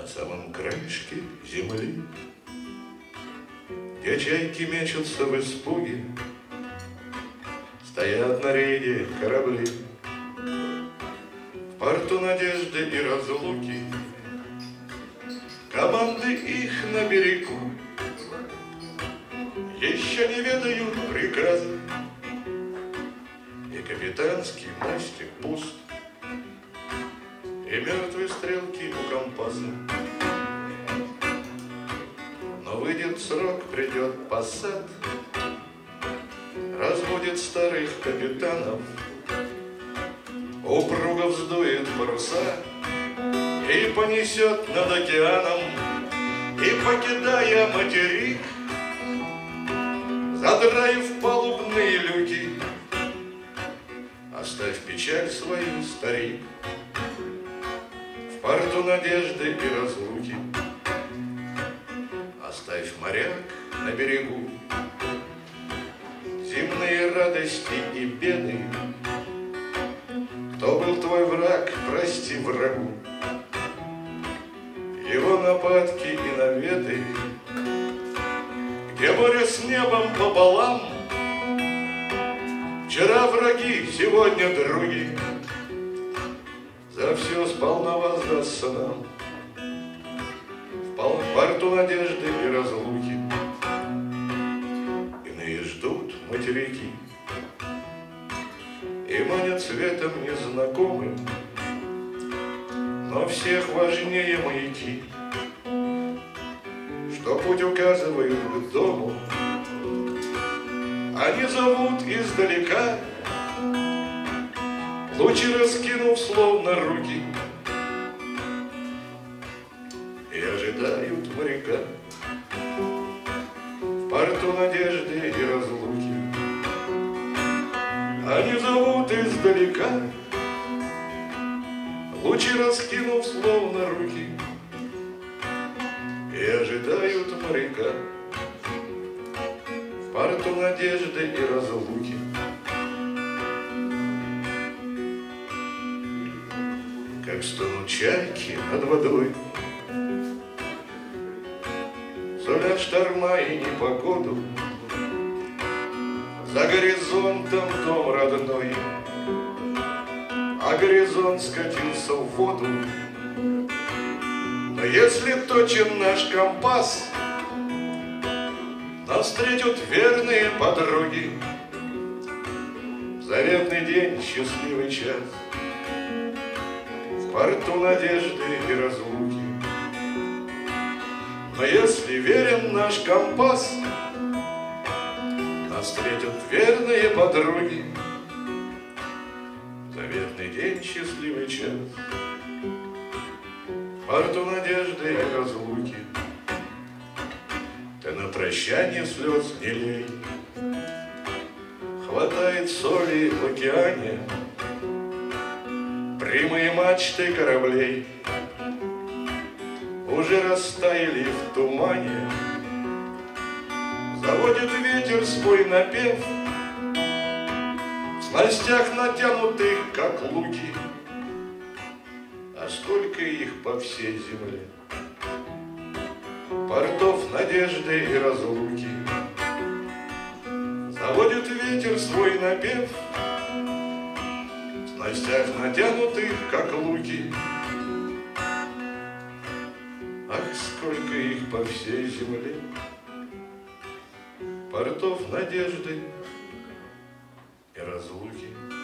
На самом краешке земли, где чайки мечутся в испуге, стоят на рейде корабли. В порту надежды и разлуки команды их на берегу еще не ведают приказа, и капитанский мостик пуст, и мертвые стрелки у компаса. Но выйдет срок, придет посад, разбудит старых капитанов, упруго вздует паруса и понесет над океаном, и, покидая материк, задраив палубные люки, оставь печаль свою, старик, в порту надежды и разлуки. Оставь, моряк, на берегу земные радости и беды. Кто был твой враг, прости врагу его нападки и наветы. Где море с небом пополам, вчера враги, сегодня други, за все сполна воздастся нам в порту надежды и разлуки. Иные ждут материки и манят светом незнакомым, но всех важнее маяки, что путь указывают к дому. Они зовут издалека, лучи раскинув словно руки, и ожидают моряка в порту надежды и разлуки. Они зовут издалека, лучи раскинув словно руки, и ожидают моряка в порту надежды и разлуки. Как стонут чайки над водой, сулят шторма и непогоду, за горизонтом дом родной, а горизонт скатился в воду. Но если точен наш компас, нас встретят верные подруги, заветный день, счастливый час, в порту надежды и разлуки. Но если верен наш компас, нас встретят верные подруги, заветный день, счастливый час, в порту надежды и разлуки. Ты на прощание слез не лей, хватает соли в океане, прямые мачты кораблей уже растаяли в тумане. Заводит ветер свой напев в снастях, натянутых, как луки. А сколько их по всей земле, портов надежды и разлуки. Заводит ветер свой напев в снастях, натянутых, как луки. Ах, сколько их по всей земле, портов надежды и разлуки.